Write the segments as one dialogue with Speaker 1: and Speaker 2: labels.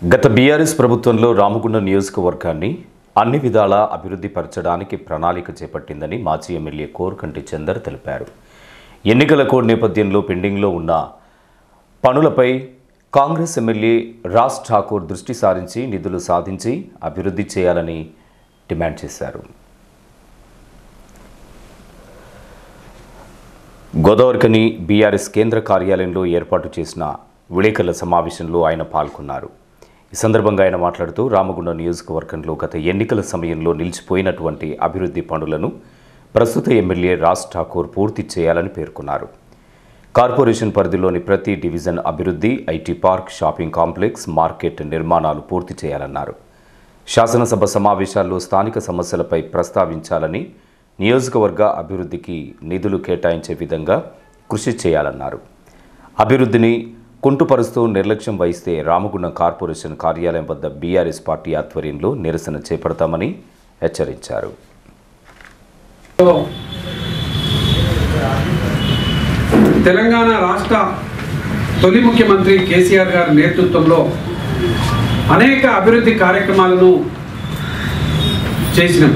Speaker 1: గత బీఆర్ఎస్ ప్రభుత్వంలో రామగుండం నియోజకవర్గాన్ని అన్ని విధాలా అభివృద్ధి పరచడానికి ప్రణాళిక చేపట్టిందని మాజీ ఎమ్మెల్యే కోరుకంటి చందర్ తెలిపారు. ఎన్నికల కోడ్ నేపథ్యంలో పెండింగ్లో ఉన్న పనులపై కాంగ్రెస్ ఎమ్మెల్యే రాజ్ ఠాకూర్ దృష్టి సారించి నిధులు సాధించి అభివృద్ధి చేయాలని డిమాండ్ చేశారు. గోదావరికని బీఆర్ఎస్ కేంద్ర కార్యాలయంలో ఏర్పాటు చేసిన విలేకరుల సమావేశంలో ఆయన పాల్గొన్నారు. ఈ సందర్భంగా ఆయన మాట్లాడుతూ రామగుండం నియోజకవర్గంలో గత ఎన్నికల సమయంలో నిలిచిపోయినటువంటి అభివృద్ధి పనులను ప్రస్తుత ఎమ్మెల్యే రాజ్ ఠాకూర్ పూర్తి చేయాలని పేర్కొన్నారు. కార్పొరేషన్ పరిధిలోని ప్రతి డివిజన్ అభివృద్ధి, IT park, shopping complex, market నిర్మాణాలు పూర్తి చేయాలన్నారు. శాసనసభ సమావేశాల్లో స్థానిక సమస్యలపై ప్రస్తావించాలని, నియోజకవర్గ అభివృద్ధికి నిధులు కేటాయించే విధంగా కృషి చేయాలన్నారు. అభివృద్ధిని కుంటుపరుస్తూ నిర్లక్ష్యం వహిస్తే రామగుండం కార్పొరేషన్ కార్యాలయం వద్ద బీఆర్ఎస్ పార్టీ ఆధ్వర్యంలో నిరసన చేపడతామని హెచ్చరించారు.
Speaker 2: తెలంగాణ రాష్ట్ర తొలి ముఖ్యమంత్రి కేసీఆర్ గారి నేతృత్వంలో అనేక అభివృద్ధి కార్యక్రమాలను చేసినాం.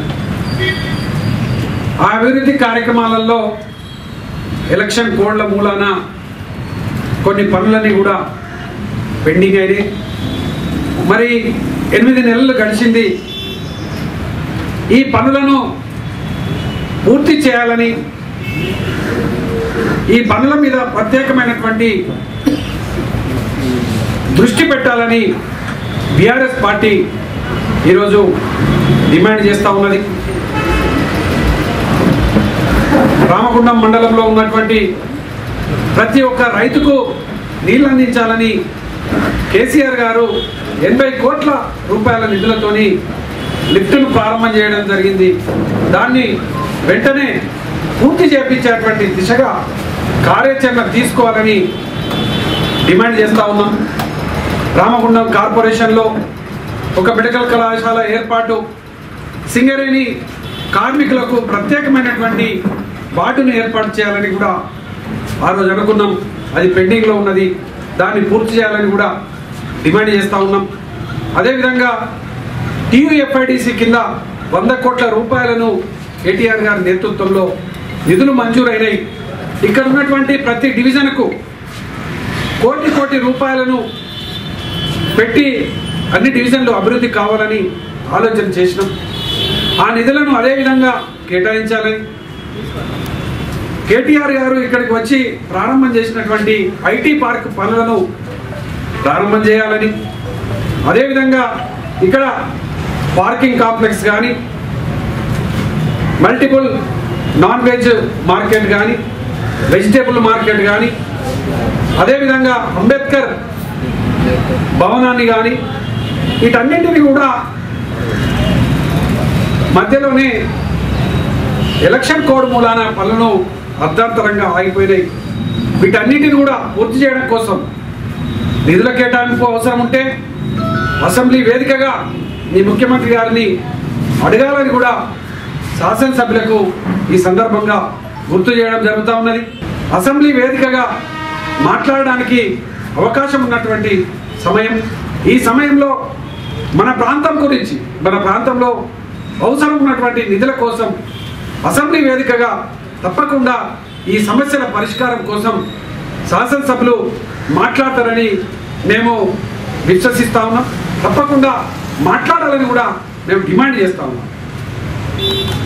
Speaker 2: ఆ అభివృద్ధి కార్యక్రమాలలో ఎలక్షన్ కోడ్ల మూలాన కొన్ని పనులన్నీ కూడా పెండింగ్ అయినాయి. మరి 8 నెలలు గడిచింది. ఈ పనులను పూర్తి చేయాలని, ఈ పనుల మీద ప్రత్యేకమైనటువంటి దృష్టి పెట్టాలని బీఆర్ఎస్ పార్టీ ఈరోజు డిమాండ్ చేస్తూ ఉన్నది. రామగుండం మండలంలో ఉన్నటువంటి ప్రతి ఒక్క రైతుకు నీళ్ళు అందించాలని కేసీఆర్ గారు 80 కోట్ల రూపాయల నిధులతోని లిఫ్ట్ను ప్రారంభం చేయడం జరిగింది. దాన్ని వెంటనే పూర్తి చేయించేటువంటి దిశగా కార్యాచరణ తీసుకోవాలని డిమాండ్ చేస్తూ ఉన్నాం. రామగుండం కార్పొరేషన్లో ఒక మెడికల్ కళాశాల ఏర్పాటు, సింగరేణి కార్మికులకు ప్రత్యేకమైనటువంటి వార్డును ఏర్పాటు చేయాలని కూడా ఆ రోజు అనుకున్నాం. అది పెండింగ్లో ఉన్నది. దాన్ని పూర్తి చేయాలని కూడా డిమాండ్ చేస్తూ ఉన్నాం. అదేవిధంగా టీయూఎఫ్ఐడిసి కింద 100 కోట్ల రూపాయలను కేటీఆర్ గారి నేతృత్వంలో నిధులు మంజూరైనాయి. ఇక్కడ ఉన్నటువంటి ప్రతి డివిజన్కు కోటి రూపాయలను పెట్టి అన్ని డివిజన్లు అభివృద్ధి కావాలని ఆలోచన చేసినాం. ఆ నిధులను అదేవిధంగా కేటాయించాలని, కేటీఆర్ గారు ఇక్కడికి వచ్చి ప్రారంభం చేసినటువంటి ఐటీ పార్క్ పనులను ప్రారంభం చేయాలని, అదేవిధంగా ఇక్కడ పార్కింగ్ కాంప్లెక్స్ కానీ, మల్టిపుల్ నాన్ వెజ్ మార్కెట్ కానీ, వెజిటేబుల్ మార్కెట్ కానీ, అదేవిధంగా అంబేద్కర్ భవనాన్ని కానీ, వీటన్నింటినీ కూడా మధ్యలోనే ఎలక్షన్ కోడ్ మూలాన పనులను అర్ధాంతరంగా ఆగిపోయినాయి. వీటన్నిటిని కూడా పూర్తి చేయడం కోసం నిధుల కేటాయింపు అవసరం ఉంటే అసెంబ్లీ వేదికగా ఈ ముఖ్యమంత్రి గారిని అడగాలని కూడా శాసనసభ్యులకు ఈ సందర్భంగా గుర్తు చేయడం జరుగుతూ ఉన్నది. అసెంబ్లీ వేదికగా మాట్లాడడానికి అవకాశం ఉన్నటువంటి సమయం. ఈ సమయంలో మన ప్రాంతం గురించి, మన ప్రాంతంలో అవసరం ఉన్నటువంటి నిధుల కోసం అసెంబ్లీ వేదికగా తప్పకుండా ఈ సమస్యల పరిష్కారం కోసం శాసనసభ్యులు మాట్లాడతారని మేము విశ్వసిస్తా ఉన్నాం. తప్పకుండా మాట్లాడాలని కూడా మేము డిమాండ్ చేస్తా ఉన్నాం.